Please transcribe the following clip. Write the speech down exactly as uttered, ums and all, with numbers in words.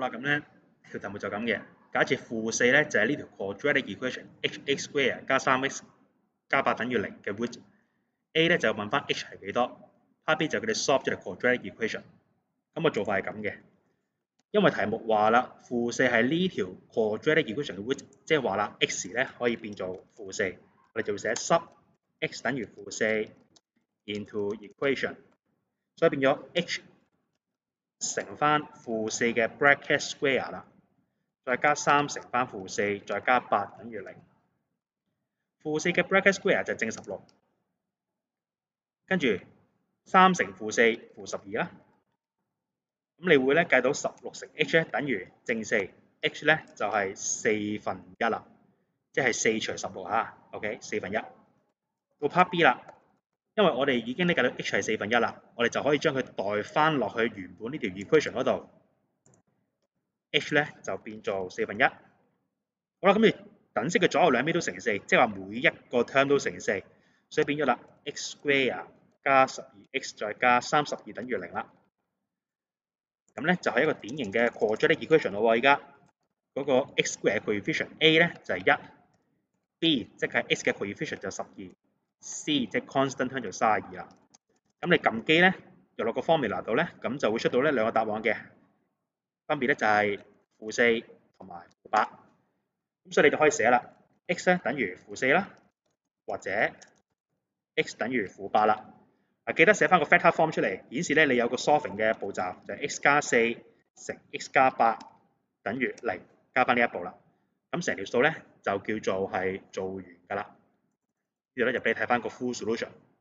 啦，咁咧條題目就咁嘅。假設負四咧就係呢條 quadratic equation h(x square) 加 三 x 加八等於零嘅 root。A 咧就問翻 h 係幾多 ，part B 就叫你 solve 咗條 quadratic equation。咁個做法係咁嘅，因為題目話啦，負四係呢條 quadratic equation 嘅 root，即係話啦 x 咧可以變做負四，我哋就會寫 sub x 等於負四 into equation， 所以變咗 h 乘翻負四嘅 bracket square 啦，再加三乘翻負四，再加八等於零。負四嘅 bracket square 就係正十六，跟住三乘負四負十二啦。咁你會咧計到十六乘 h 咧等於正四 ，h 咧就係四分一啦，即係四除十六嚇 ，OK 四分一。到 part B 啦，因為我哋已經咧計到 h 係四分一啦，我哋就可以將佢代翻落去原本呢條 equation 嗰度 ，h 咧就變做四分一。好啦，咁你等式嘅左右兩邊都乘四，即係話每一個 term 都乘四，所以變咗啦 x square 加十二 x 再加三十二等於零啦。咁咧就係一個典型嘅 quadratic equation 咯喎，而家嗰個 x square coefficient A 咧就係一 ，B 即係 x 嘅 coefficient 就十二 ，C 即係 constant term 就三十二啦。咁你撳機咧入落個 formula 度咧，咁就會出到呢兩個答案嘅，分別咧就係負四同埋負八。咁所以你就可以寫啦 ，x 咧等於負四啦，或者 x 等於負八啦。啊，記得寫翻個 factor form 出嚟，顯示咧你有個 solving 嘅步驟，就係 x 加四乘 x 加八等於零，加翻呢一步啦。咁成條數咧就叫做係做完㗎啦。呢度咧就俾你睇翻個 full solution。